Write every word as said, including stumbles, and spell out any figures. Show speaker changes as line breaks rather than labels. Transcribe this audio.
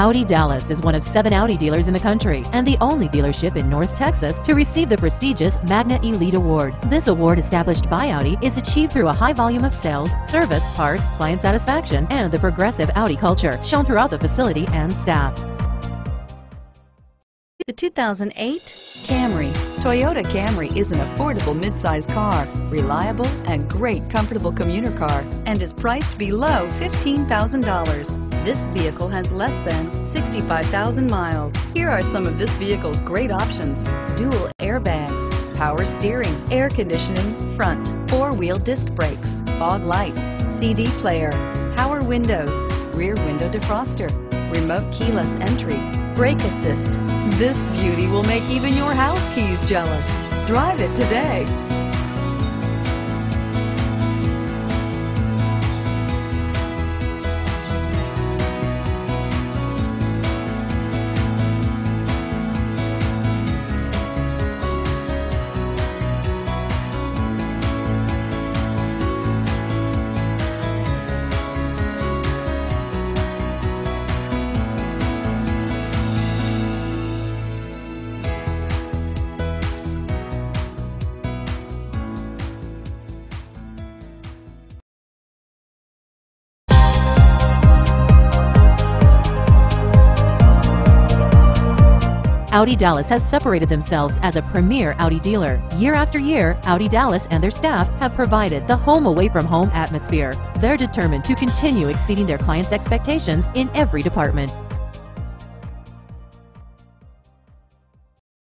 Audi Dallas is one of seven Audi dealers in the country and the only dealership in North Texas to receive the prestigious Magna Elite Award. This award, established by Audi, is achieved through a high volume of sales, service, parts, client satisfaction, and the progressive Audi culture shown throughout the facility and staff.
The two thousand eight Camry. Toyota Camry is an affordable midsize car, reliable and great comfortable commuter car, and is priced below fifteen thousand dollars. This vehicle has less than sixty-five thousand miles. Here are some of this vehicle's great options: dual airbags, power steering, air conditioning, front, four-wheel disc brakes, fog lights, C D player, power windows, rear window defroster, remote keyless entry, brake assist. This beauty will make even your house keys jealous. Drive it today.
Audi Dallas has separated themselves as a premier Audi dealer. Year after year, Audi Dallas and their staff have provided the home away from home atmosphere. They're determined to continue exceeding their clients' expectations in every department.